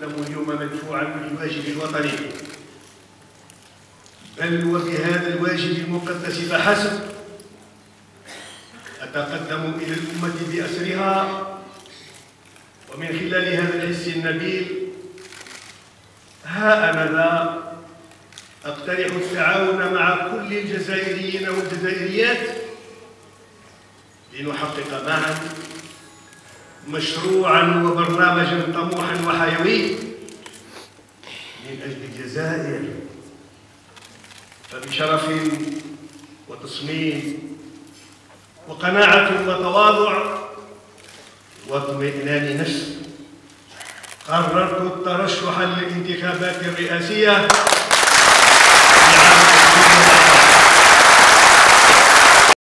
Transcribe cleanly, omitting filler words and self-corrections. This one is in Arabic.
أتقدم اليوم مدفوعا بالواجب الوطني، بل وبهذا الواجب المقدس فحسب. أتقدم إلى الأمة بأسرها، ومن خلال هذا الحس النبيل ها أنا ذا أقترح التعاون مع كل الجزائريين والجزائريات لنحقق معا مشروعا وبرنامجا طموحا وحيوي من أجل الجزائر، فبشرف وتصميم وقناعة وتواضع واطمئنان نفس قررت الترشح للانتخابات الرئاسية لعام